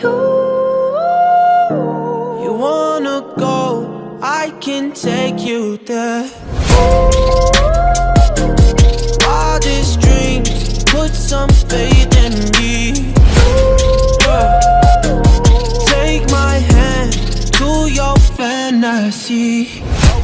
You wanna go, I can take you there. Wildest dreams, put some faith in me. Take my hand to your fantasy.